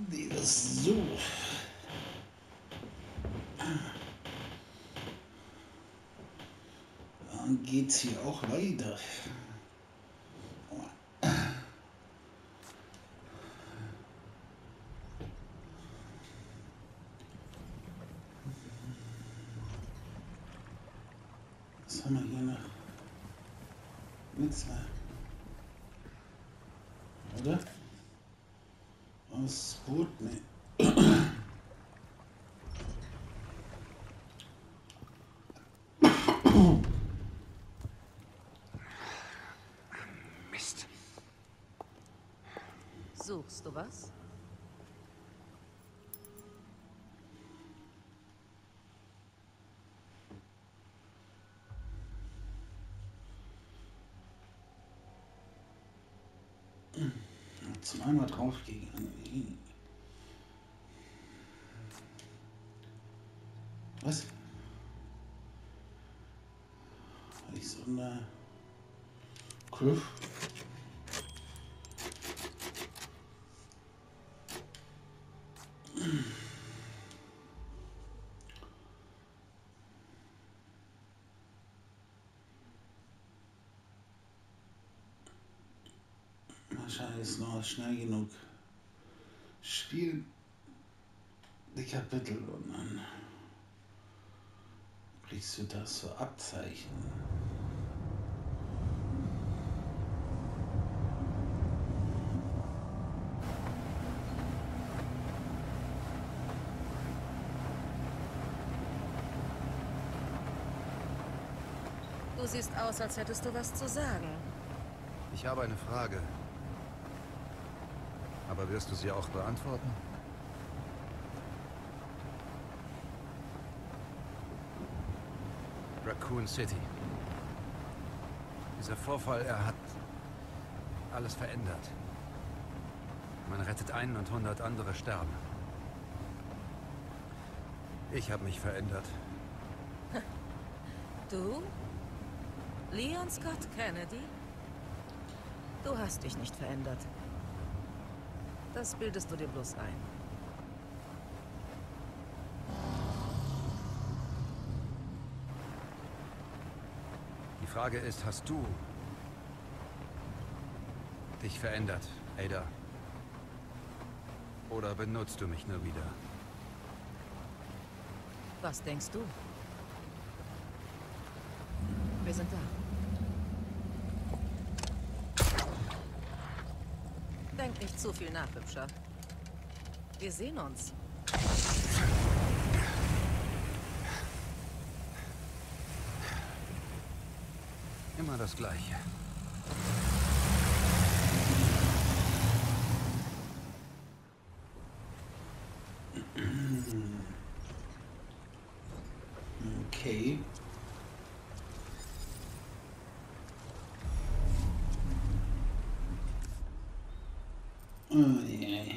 Nee, das so. Dann geht's hier auch weiter. Was haben wir hier noch? Nichts mehr. Oder? Aus Boot? Nee. Mist. Suchst du was? Zweimal draufgegangen. Was? Ich so eine Griff. Wahrscheinlich ist noch schnell genug. Spiel die Kapitel und dann kriegst du das so Abzeichen. Du siehst aus, als hättest du was zu sagen. Ich habe eine Frage. Aber wirst du sie auch beantworten? Raccoon City. Dieser Vorfall, er hat alles verändert. Man rettet einen und 100 andere sterben. Ich habe mich verändert. Du? Leon Scott Kennedy? Du hast dich nicht verändert. Das bildest du dir bloß ein. Die Frage ist, hast du dich verändert, Ada? Oder benutzt du mich nur wieder? Was denkst du? Wir sind da. Denk nicht zu viel nach, Hübscher. Wir sehen uns. Immer das Gleiche. Okay. Oh, yeah.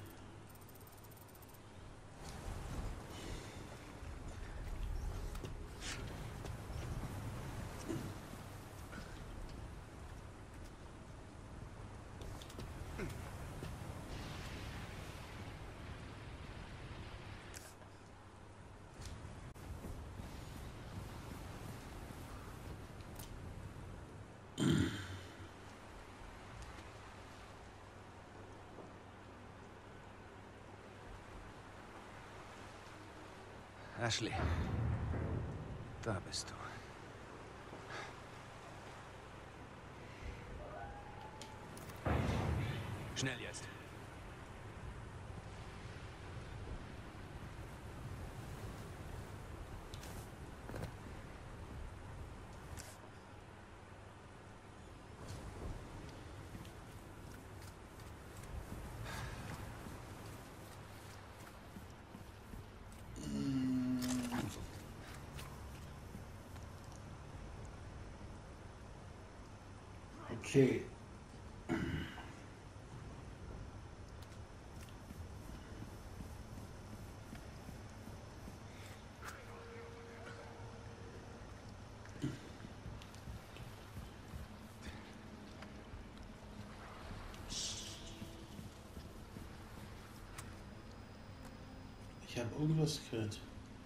Ashley, da bist du. Schnell jetzt. Okay. Ich habe irgendwas gehört.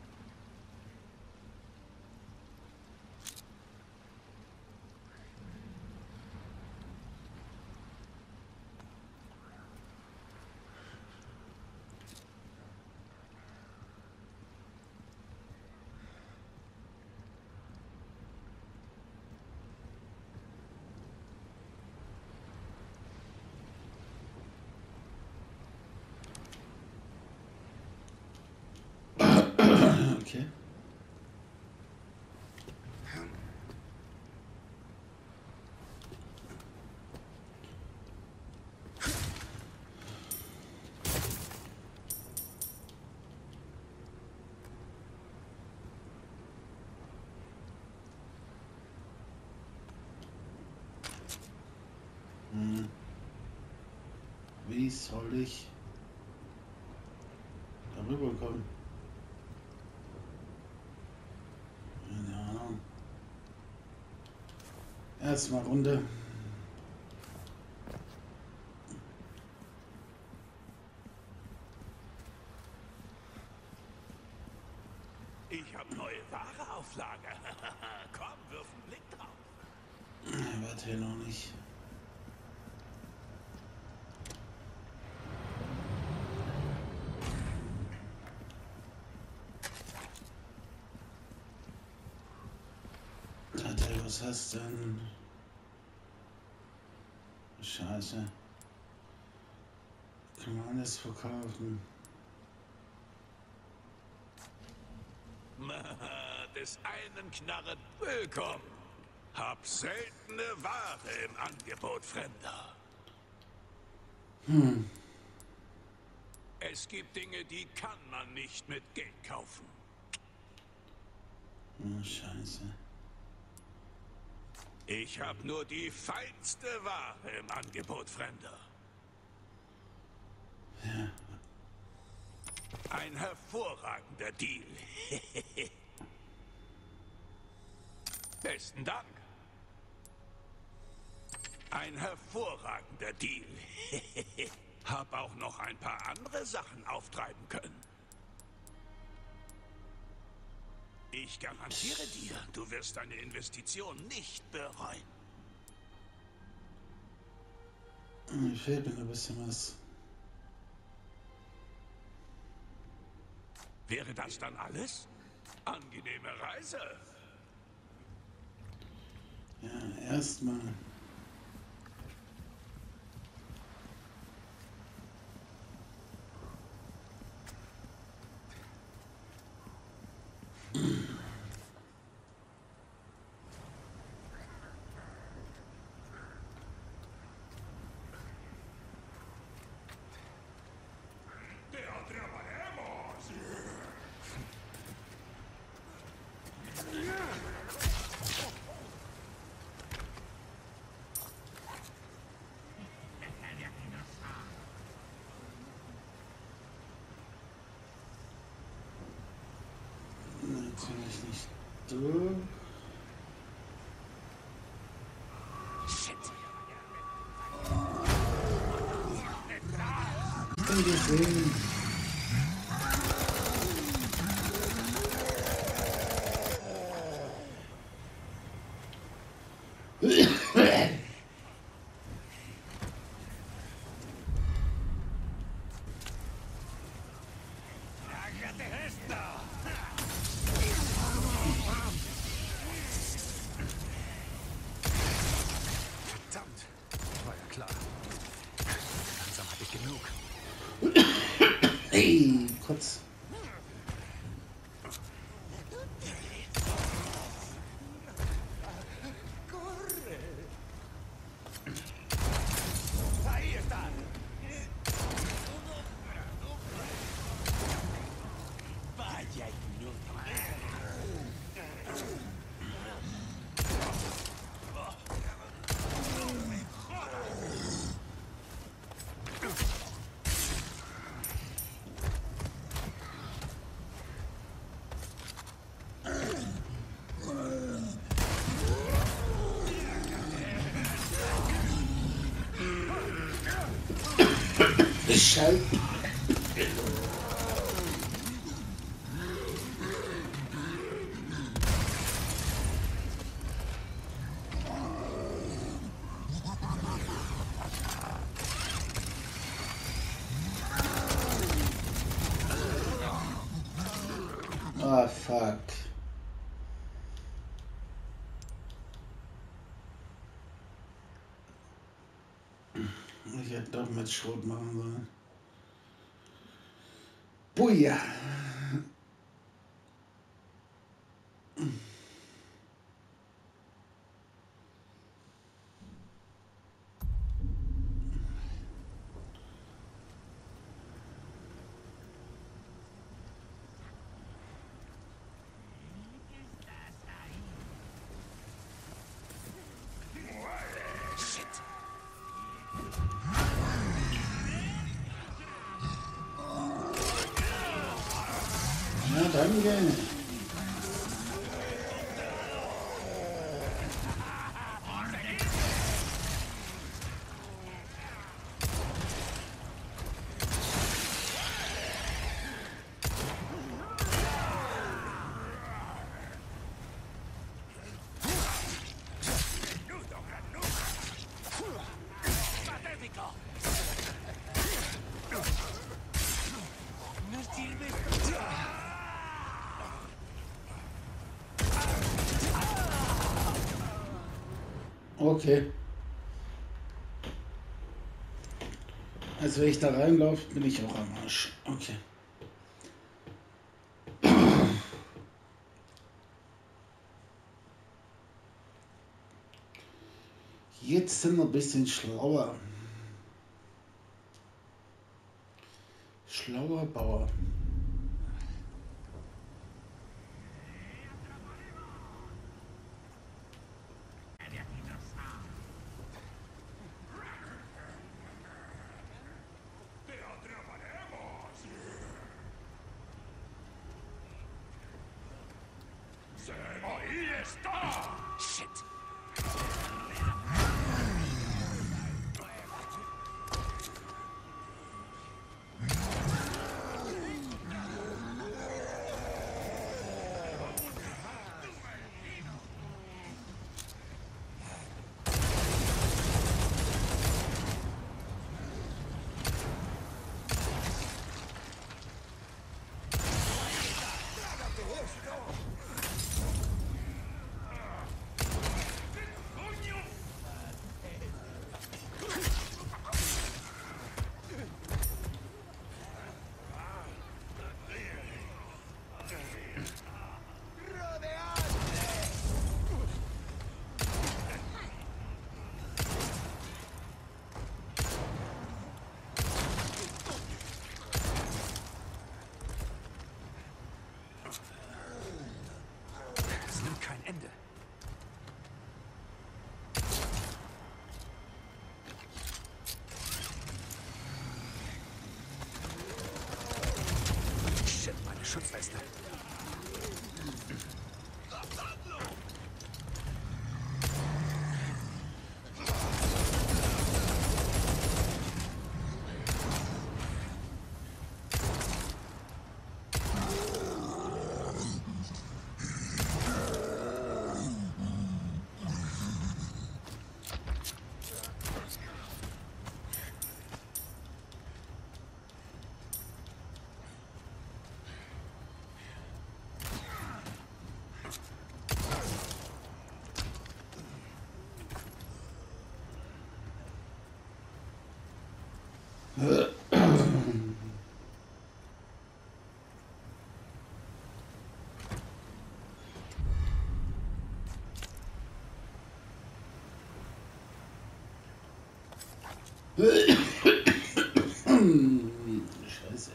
Okay. Wie soll ich darüber kommen? Keine Ahnung. Erstmal Runde. Ich habe neue Ware auf Lager. Komm, wirf einen Blick drauf. Warte hier noch nicht. Was hast denn? Scheiße. Kann man alles verkaufen? Des einen Knarren willkommen. Hab seltene Ware im Angebot, Fremder. Es gibt Dinge, die kann man nicht mit Geld kaufen. Oh, Scheiße. Ich habe nur die feinste Ware im Angebot, Fremder. Ja. Ein hervorragender Deal. Besten Dank. Ein hervorragender Deal. Hab auch noch ein paar andere Sachen auftreiben können. Ich garantiere dir, du wirst deine Investition nicht bereuen. Mir fehlt mir ein bisschen was. Wäre das dann alles? Angenehme Reise. Ja, erstmal. Natürlich nicht du. Ich kann dich sehen. Hey, kurz. Scheiße. Ah, fuck. Ich hätte doch mit Schrot machen sollen. Buja. Na, danke. Okay. Also wenn ich da reinlaufe, bin ich auch am Arsch. Okay. Jetzt sind wir ein bisschen schlauer. Schlauer Bauer. Ahí está. Shit. Es nimmt kein Ende. Shit, meine Schutzweste. Scheiße.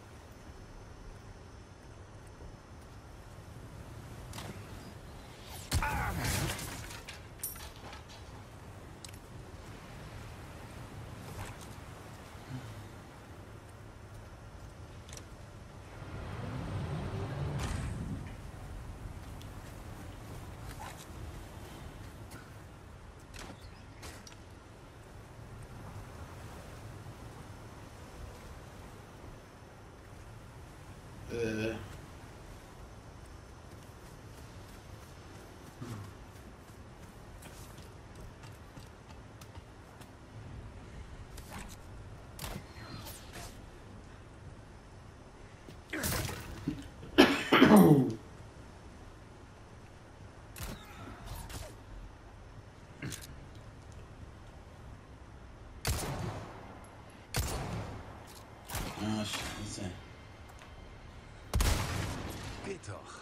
Äh. Oh. doch.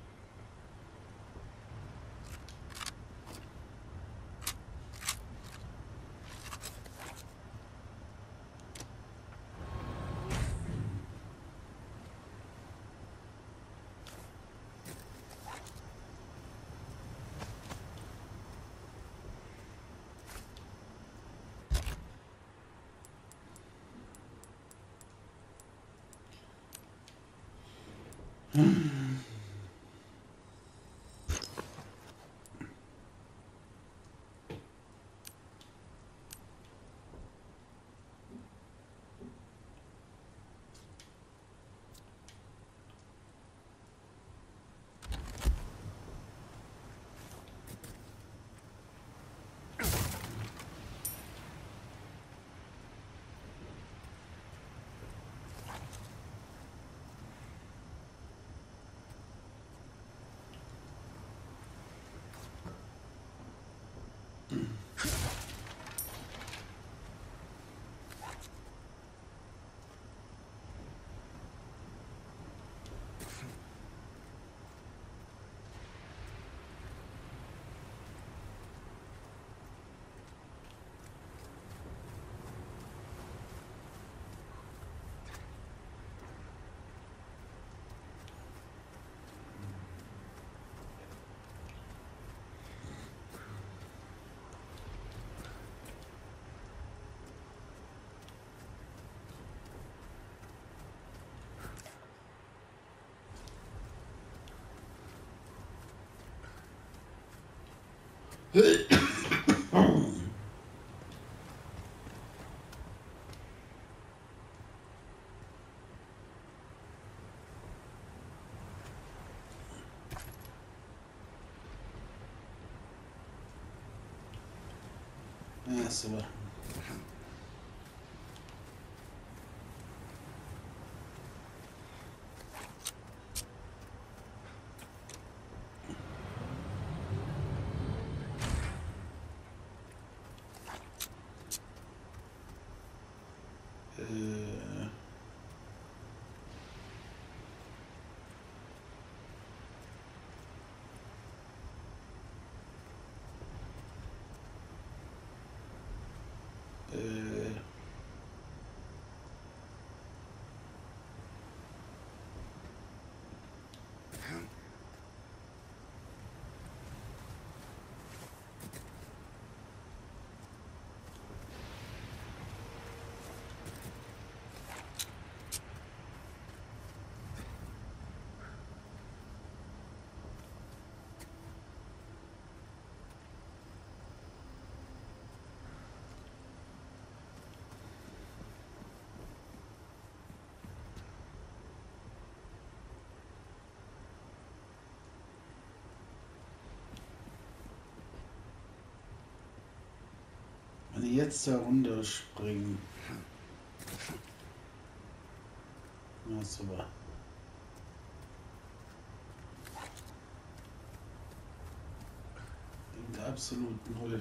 Ja, super. Wenn ich jetzt da runterspringen. Ja, super. Bringt absolut null.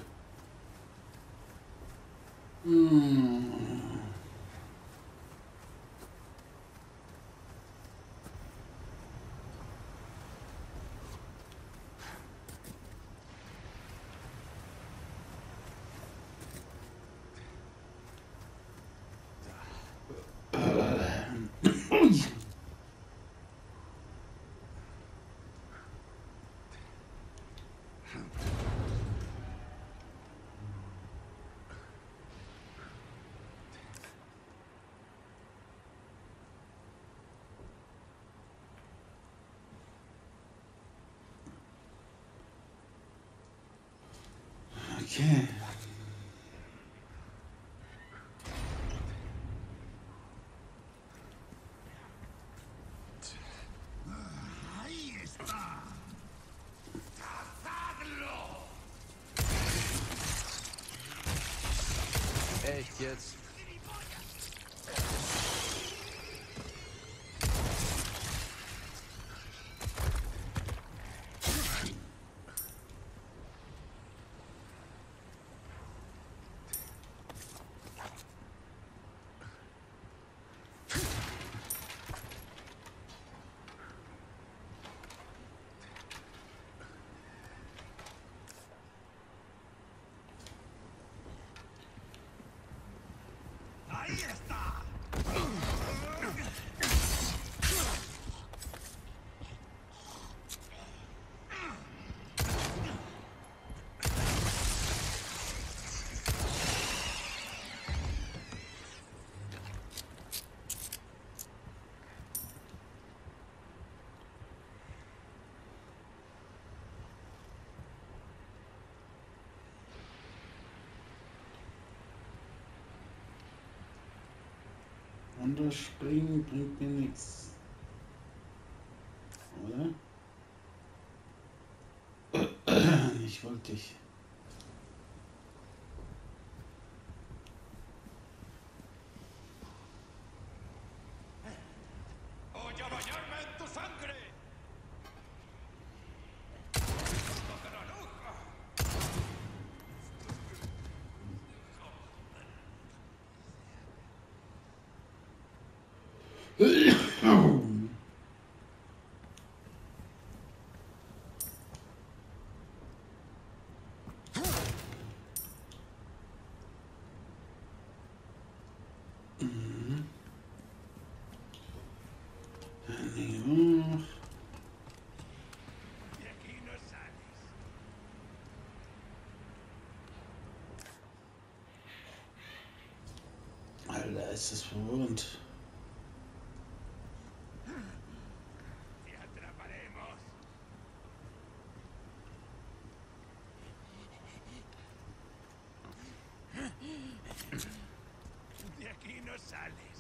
Okay. Echt jetzt? runterspringen bringt mir nichts. Oder? Ich wollte dich. Voy a bañarme en tu sangre. De aquí no sales. Alter, ist das verwirrend. Te atraparemos. De aquí no sales.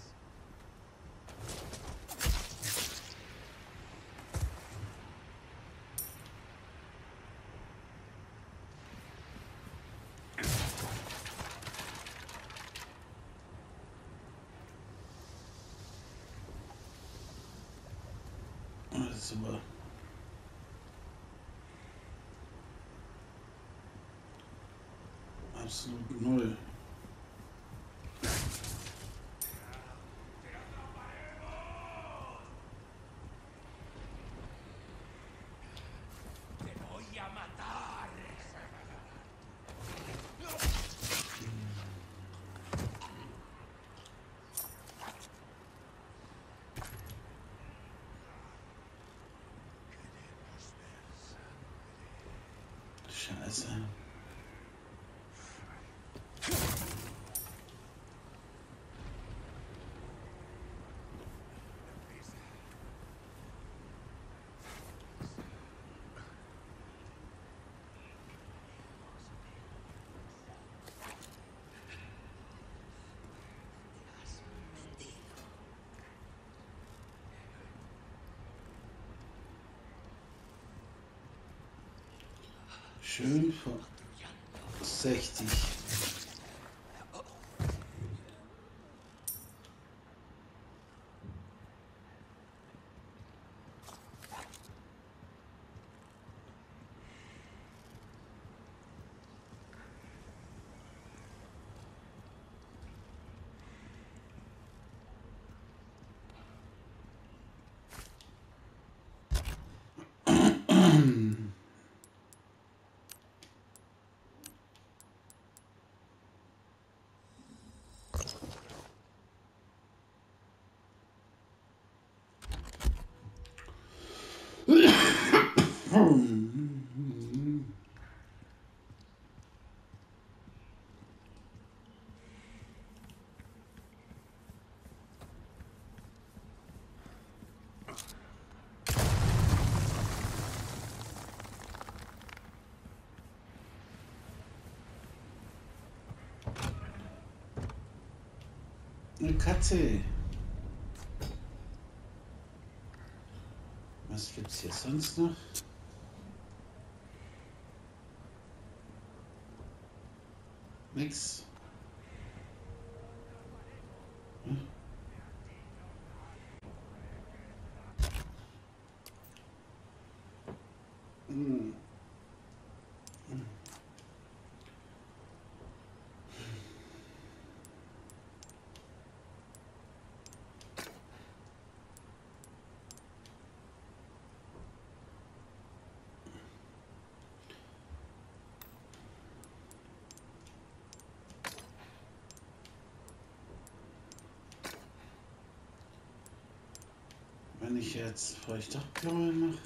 Das ist super. Absolut null. Te voy a matar. Scheiße. Schön vor 60. Eine Katze. Was gibt's hier sonst noch? Nix. Hm. Wenn ich jetzt Feuchtdachblaue mache.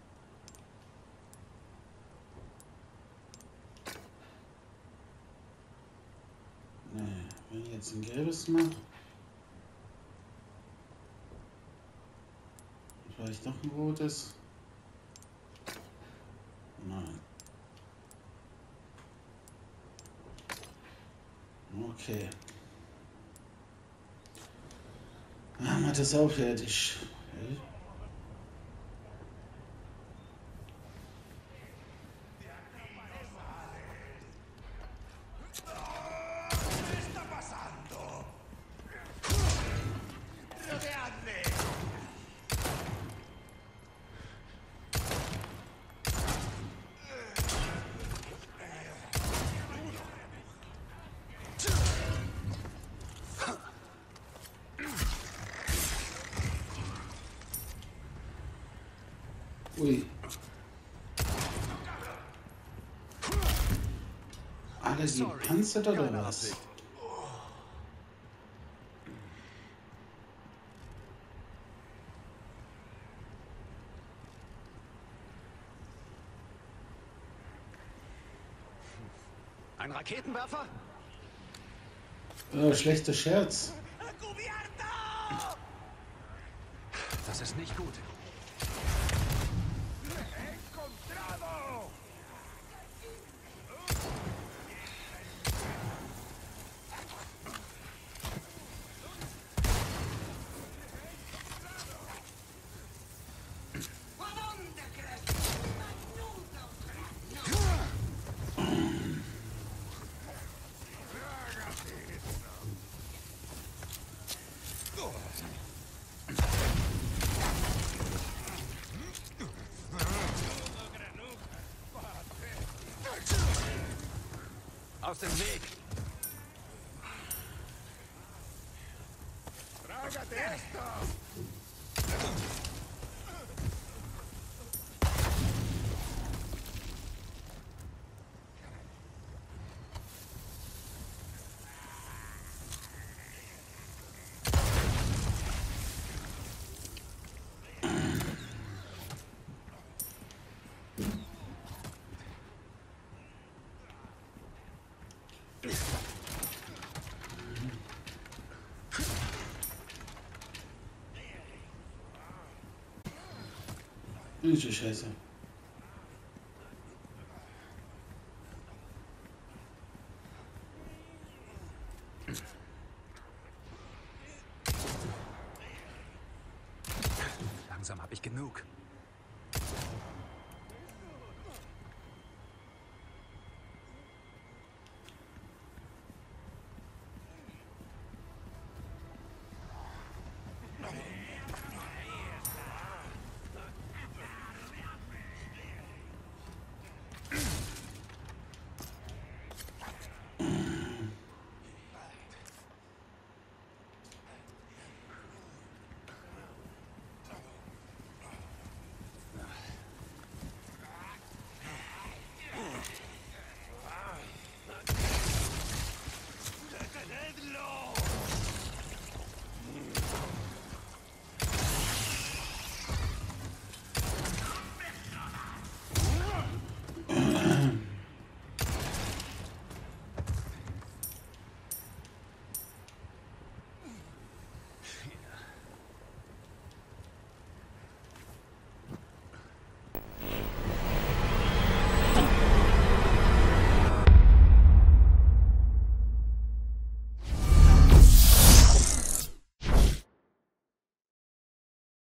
Nee, wenn ich jetzt ein gelbes mache. Vielleicht noch ein rotes. Nein. Okay. Ah, mach das auch fertig. Ui. Alle gepanzert oder was? Ein Raketenwerfer? Schlechter Scherz. Das ist nicht gut. Aus dem Weg! Welche Scheiße. Langsam habe ich genug.